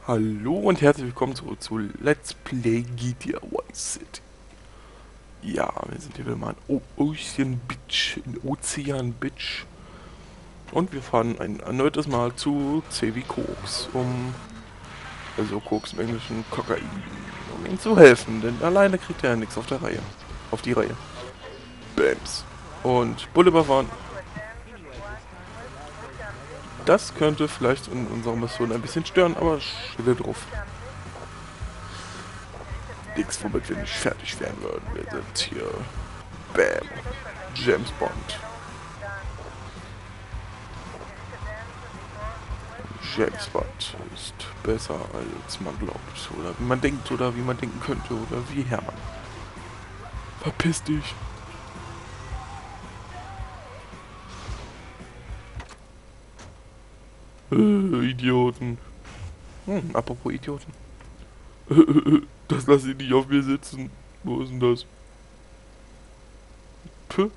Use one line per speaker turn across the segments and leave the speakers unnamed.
Hallo und herzlich willkommen zurück zu Let's Play GTA Vice City. Ja, wir sind hier wieder mal in Ocean Beach, in Ozean Beach. Und wir fahren ein erneutes Mal zu C wie Koks, also Koks im Englischen Kokain, um ihm zu helfen, denn alleine kriegt er ja nichts auf die Reihe. Bams. Und Bulle überfahren. Das könnte vielleicht in unserer Mission ein bisschen stören, aber schille drauf. Nichts, womit wir nicht fertig werden würden. Wir sind hier. Bam. James Bond. James Bond ist besser als man glaubt. Oder wie man denkt oder wie man denken könnte. Oder wie Hermann. Verpiss dich. Idioten. Apropos Idioten. Das lasse ich nicht auf mir sitzen. Wo ist denn das? Puh.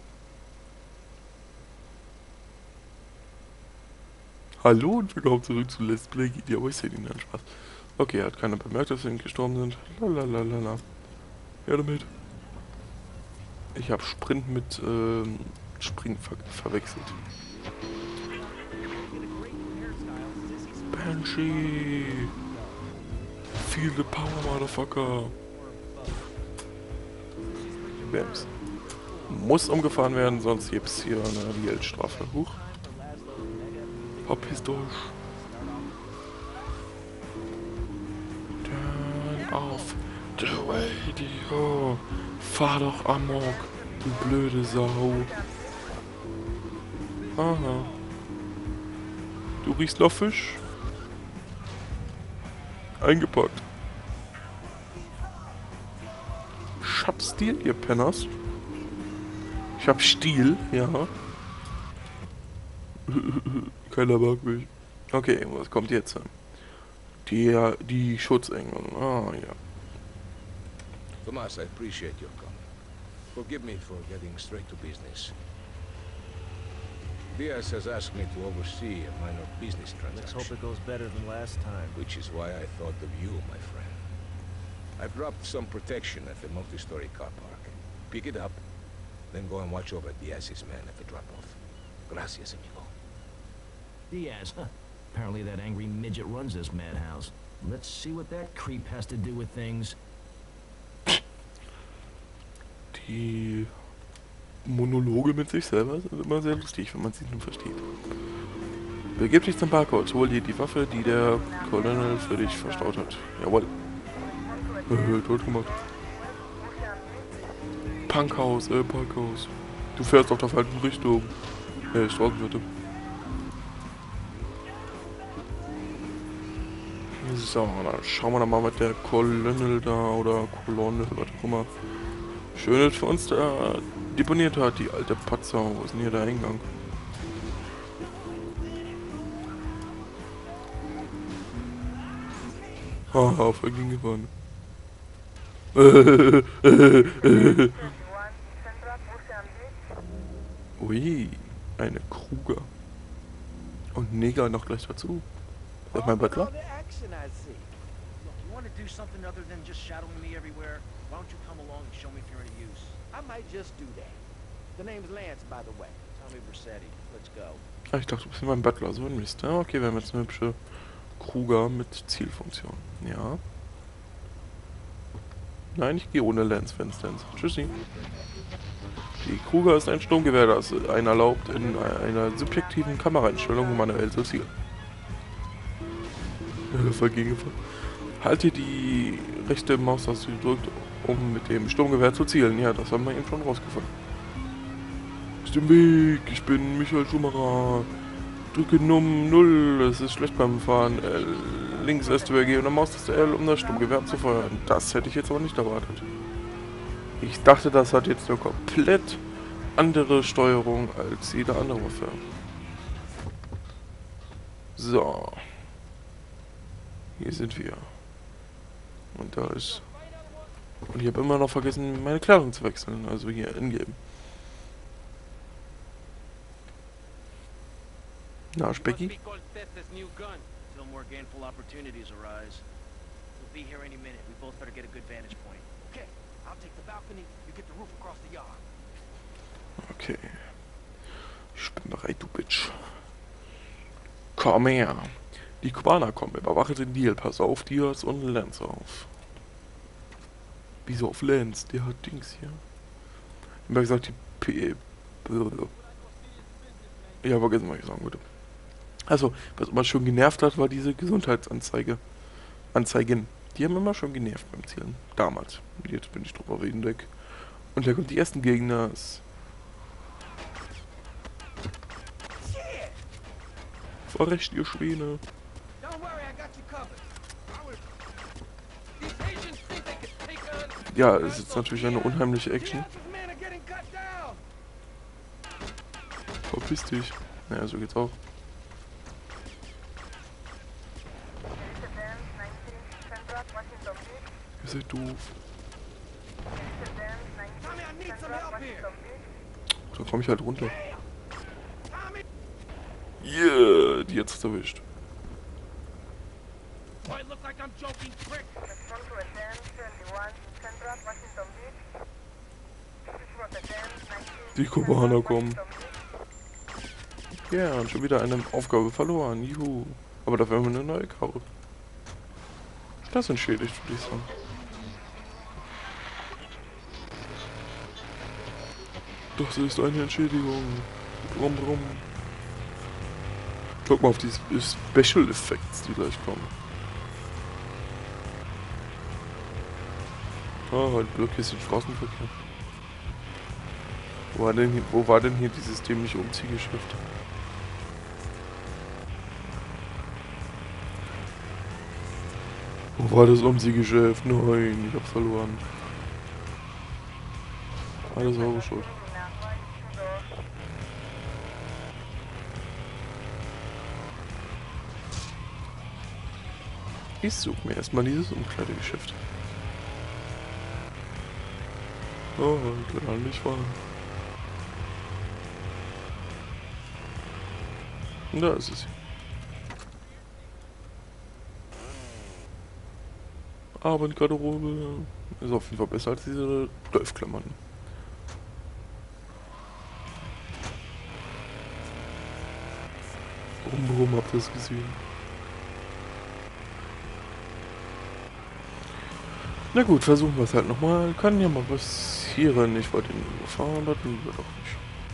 Hallo und willkommen zurück zu Let's Play GTA Vice City. Nein, Spaß. Okay, hat keiner bemerkt, dass wir gestorben sind. Lalalala. Ja, damit. Ich habe Sprint mit Springen verwechselt. Banshee! Feel the power, Motherfucker! Bams. Muss umgefahren werden, sonst gibt's hier eine Geldstrafe. Huch. Verpiss dich. Turn off the radio. Fahr doch amok, du blöde Sau. Aha. Du riechst nach Fisch? Eingepackt. Ich hab Stil, ihr Penners. Ich hab Stil, ja. Keiner mag mich. Okay, was kommt jetzt? Die Schutzengel. Ah, ja.
Tomas, I appreciate your comment. Forgive me for getting straight to business. Diaz has asked me to oversee a minor business
Let's hope
transaction,
it goes better than last time.
which is why I thought of you, my friend. I've dropped some protection at the multi-story car park. Pick it up, then go and watch over Diaz's men at the drop-off. Gracias, amigo.
Diaz, huh? Apparently that angry midget runs this madhouse. Let's see what that creep has to do with things.
Die Monologe mit sich selber sind immer sehr lustig, wenn man sie nun versteht. Begib dich zum Parkhaus, hol dir die Waffe, die der Colonel für dich verstaut hat. Jawohl. Tot gemacht. Parkhaus. Du fährst auf der falschen Richtung. Straßenwirte. So, dann schauen wir dann mal mit der Colonel da oder Kolonne, was auch immer. Schönes für uns da deponiert hat, die alte Patzer. Wo ist denn hier der Eingang? Haha, voll gegen gefahren. Ui, eine Kruger. Und Neger noch gleich dazu. Das ist mein Butler?
Do something other than just shadowing me everywhere, why don't you come along and show me if you're any use? I might just do that. The name's Lance, by the way. Tommy Versetti. Let's go.
Ah, ich dachte, du bist mein Butler, so ein Mist. Ja, okay, wir haben jetzt eine hübsche Kruger mit Zielfunktion. Ja. Nein, ich gehe ohne Lance, wenn's denn. Tschüssi. Die Kruger ist ein Sturmgewehr, das einen erlaubt, in einer subjektiven Kameraeinstellung manuell zu zielen. Voll gegengefahren. Halte die rechte Maustaste gedrückt, um mit dem Sturmgewehr zu zielen. Ja, das haben wir eben schon rausgefunden. Ist im Weg, ich bin Michael Schumacher. Drücke Num 0, es ist schlecht beim Fahren. Links SWG und dann Maustaste L, um das Sturmgewehr zu feuern. Das hätte ich jetzt aber nicht erwartet. Ich dachte, das hat jetzt eine komplett andere Steuerung als jede andere Waffe. So. Hier sind wir. Und da ist... Und ich habe immer noch vergessen, meine Kleidung zu wechseln. Also hier in-game. Na, Specki?
more gainful opportunities arise. We'll be here any minute. We both better get a good vantage point. Okay, I'll take the balcony. You get the roof across the yard.
Okay. Ich bin bereit, du Bitch. Komm her. Die Kubaner kommen. Überwache den Deal. Pass auf Diaz und Lance auf. Wieso auf Lance? Der hat Dings hier. Ich hab gesagt, die P... Ja, vergessen, was ich sagen würde. Also, was immer schon genervt hat, war diese Gesundheitsanzeige. Anzeigen. Die haben immer schon genervt beim Zielen. Damals. Und jetzt bin ich drüber hinweg. Und da kommt die ersten Gegner. Vorrecht, ihr Schwäne. Ja, es ist natürlich eine unheimliche Action. Verpiss dich. Naja, so geht's auch. Ihr seid doof. Da komme ich halt runter. Yeah, die hat's erwischt. Die Kubaner kommen. Ja, und schon wieder eine Aufgabe verloren. Juhu. Aber dafür haben wir eine neue Karre. Das entschädigt, würde ich sagen. Das ist eine Entschädigung. Brumm, brumm. Guck mal auf die Special Effects, die gleich kommen. Ah, halt blockierst den Straßenverkehr. Wo war denn hier dieses dämliche Umziehgeschäft? Wo war das Umziehgeschäft? Nein, ich hab's verloren. Alles eure Schuld. Ich suche mir erstmal dieses Umkleidegeschäft. Oh, kann nicht fahren. Da ist es. Abendgarderobe. Ist auf jeden Fall besser als diese Golfklamotten. Warum habt ihr das gesehen? Na gut, versuchen wir es halt nochmal. Kann ja mal passieren. Ich wollte ihn überfahren, das tun wir doch nicht.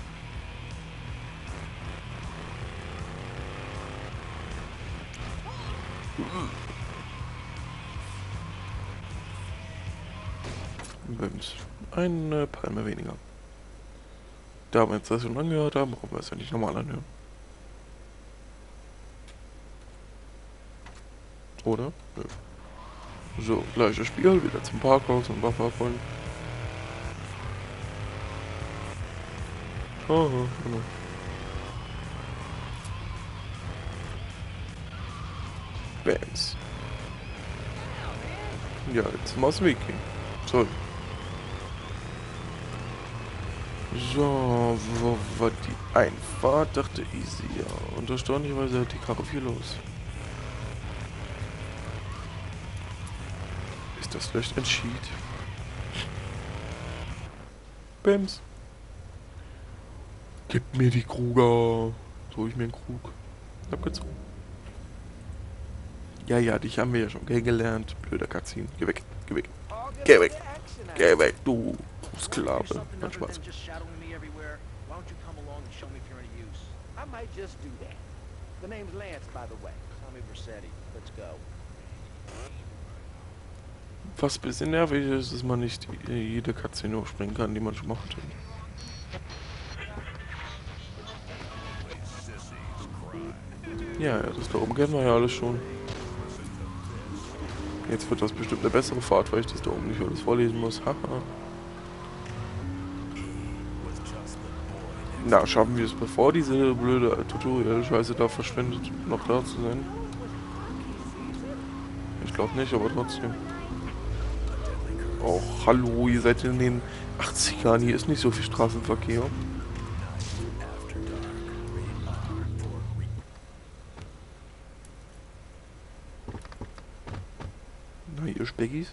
Bims. Eine Palme weniger. Da wir jetzt das schon angehört haben, brauchen wir es ja nicht nochmal anhören. Oder? Nö. So, gleiches Spiel, wieder zum Parkhaus und Waffe abholen. Aha, genau. Bams. Ja, jetzt mal aus dem Weg gehen. So. So, wo war die Einfahrt? Dachte easy, ja. Und erstaunlicherweise hat die Karre viel los. Ist das vielleicht ein Cheat? Bams. Gib mir die Kruger. So hol ich mir einen Krug. Abgezogen. Ja, dich haben wir ja schon kennengelernt. Blöder Cutscene. Geh weg, geh weg. Geh weg. Geh weg, du Sklave. Mein Spaß. Was ein bisschen nervig ist, dass man nicht jede Cutscene überspringen kann, die man schon macht. Ja, das da oben kennen wir ja alles schon. Jetzt wird das bestimmt eine bessere Fahrt, weil ich das da oben nicht alles vorlesen muss. Haha. Na, schaffen wir es, bevor diese blöde Tutorial-Scheiße da verschwindet, noch da zu sein? Ich glaube nicht, aber trotzdem. Oh, hallo, ihr seid in den 80ern, hier ist nicht so viel Straßenverkehr. Na, ihr Speckis.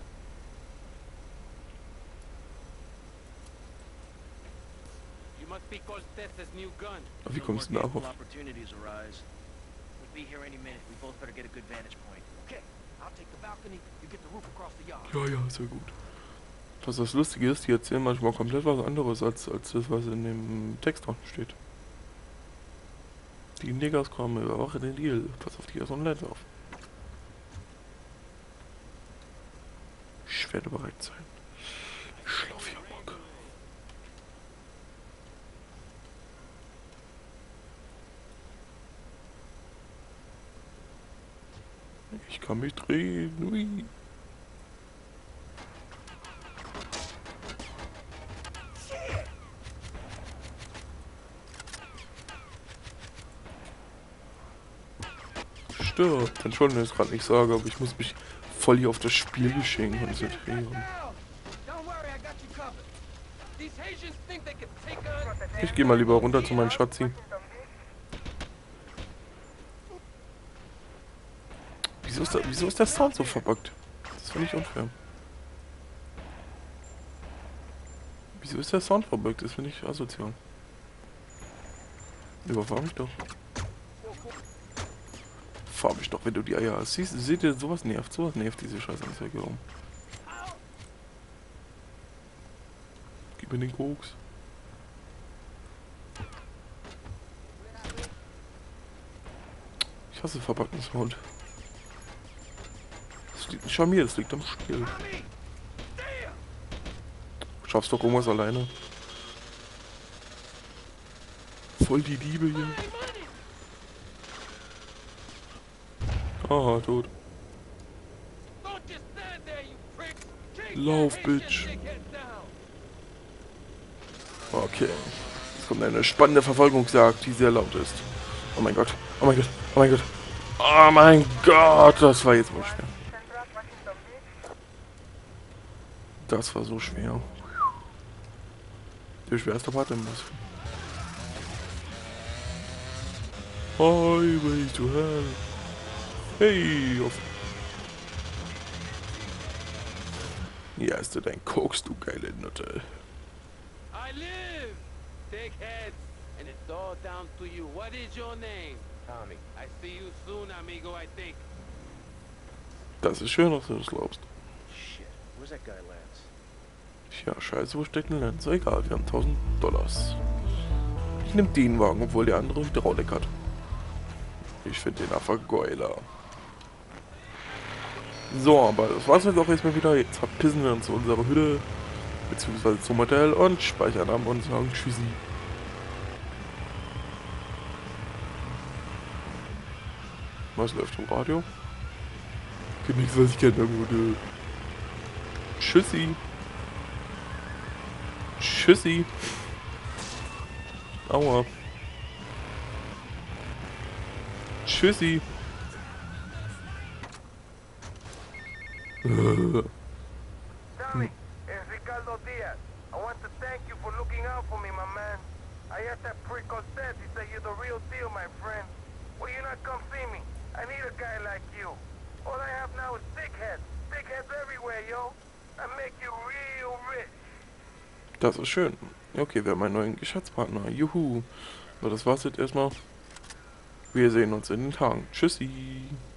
You must be Cortez's new gun.
Wie kommst du darauf?
Opportunities arise. We'll be here any minute. We both better get a good vantage point. Okay, I'll take the balcony. You get the roof across the yard.
Ja, ja, sehr gut. Was das Lustige ist, die erzählen manchmal komplett was anderes als das, was in dem Text dran steht. Die Neggers kommen, überwache den Deal. Pass auf die Sonne auf. Ich werde bereit sein. Schlauf hier, Bock. Ich kann mich drehen. Ui. Stirbt. Entschuldigung, dass ich gerade nicht sage, aber ich muss mich voll hier auf das Spielgeschehen konzentrieren. Ich gehe mal lieber runter zu meinem Schatzi. Wieso ist der Sound so verbuggt? Das finde ich unfair. Wieso ist der Sound verbuggt? Das finde ich asozial. Überfahr mich doch. Fahr mich doch, wenn du die Eier hast. Seht ihr, sowas nervt diese Scheißanzeige um. Gib mir den Koks. Ich hasse verpackten Sound. Das liegt nicht an mir, das liegt am Spiel. Schaffst doch irgendwas alleine. Voll die Liebe hier. Ah, tot. Lauf, Bitch. Okay. Jetzt kommt eine spannende Verfolgungsjagd, die sehr laut ist. Oh mein Gott. Oh mein Gott. Oh mein Gott. Oh mein Gott. Das war jetzt wohl schwer. Das war so schwer. Der schwerste Part im Bus. Highway to Hell. Hey, auf. Hier hast du dein Koks, du geile Nutte.
I live, dickheads, and it's all down to you. What is your name?
Tommy.
I see you soon, amigo, I think.
Das ist schön, dass du das glaubst.
Shit, where's that guy, Lance?
Tja, scheiße, wo steckt ein Lenz? Egal, wir haben $1000. Ich nehm den Wagen, obwohl der andere Hydraulik hat. Ich finde den einfach geiler. So, aber das war's jetzt auch erstmal wieder. Jetzt verpissen wir uns zu unserer Hütte, beziehungsweise zum Hotel und speichern ab und sagen Tschüssi. Was läuft im Radio? Nichts, was ich kenne, Gute. Tschüssi. Tschüssi. Aua. Tschüssi.
Tommy, it's Ricardo Diaz. I want to thank you for looking out for me, my man. I asked that prick Cortez, he said you're the real deal, my friend. Will you not come see me? I need a guy like you. All I have now is dickheads. Dickheads everywhere, yo. I make you real rich.
Das ist schön. Okay, wir haben einen neuen Geschäftspartner. Juhu. So, das war's jetzt erstmal. Wir sehen uns in den Tagen. Tschüssi.